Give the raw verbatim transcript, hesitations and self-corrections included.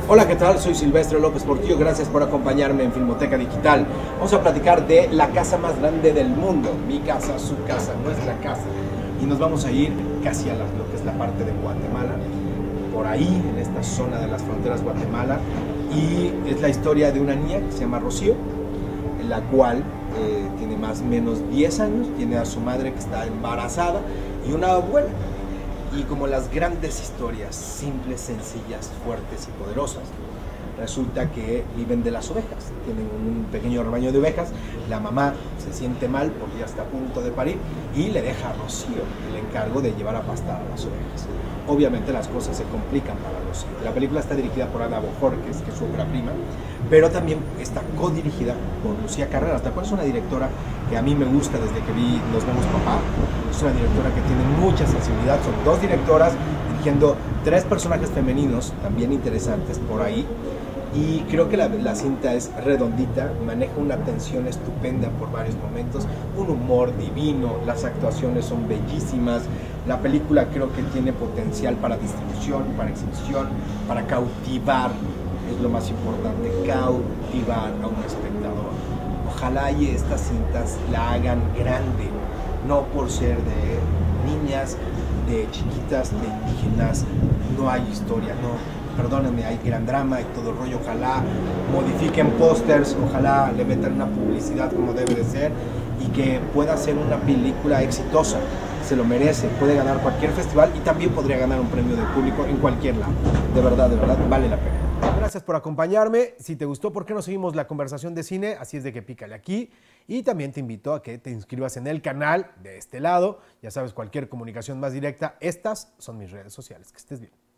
Hola, ¿qué tal? Soy Silvestre López Portillo, gracias por acompañarme en Filmoteca Digital. Vamos a platicar de la casa más grande del mundo, mi casa, su casa, nuestra casa. Y nos vamos a ir casi a la, lo que es la parte de Guatemala, por ahí, en esta zona de las fronteras Guatemala. Y es la historia de una niña que se llama Rocío, en la cual eh, tiene más o menos diez años, tiene a su madre que está embarazada y una abuela. Y como las grandes historias, simples, sencillas, fuertes y poderosas, resulta que viven de las ovejas. Tienen un pequeño rebaño de ovejas, la mamá se siente mal porque ya está a punto de parir y le deja a Rocío el encargo de llevar a pastar a las ovejas. Obviamente las cosas se complican para Rocío. La película está dirigida por Ana Bojorquez, que es su ópera prima, pero también está codirigida por Lucía Carreras, la cual es una directora que a mí me gusta desde que vi Nos vemos papá. Es una directora que tiene mucha sensibilidad. Son dos directoras dirigiendo tres personajes femeninos también interesantes por ahí. Y creo que la, la cinta es redondita, maneja una tensión estupenda por varios momentos, un humor divino, las actuaciones son bellísimas, la película creo que tiene potencial para distribución, para exhibición, para cautivar, es lo más importante, cautivar a un espectador. Ojalá y estas cintas la hagan grande, no por ser de niñas, de chiquitas, de indígenas, no hay historia, no. Perdónenme, hay gran drama y todo el rollo, ojalá modifiquen pósters, ojalá le metan una publicidad como debe de ser y que pueda ser una película exitosa, se lo merece, puede ganar cualquier festival y también podría ganar un premio del público en cualquier lado, de verdad, de verdad, vale la pena. Gracias por acompañarme, si te gustó, ¿por qué no seguimos la conversación de cine? Así es de que pícale aquí y también te invito a que te inscribas en el canal de este lado, ya sabes, cualquier comunicación más directa, estas son mis redes sociales, que estés bien.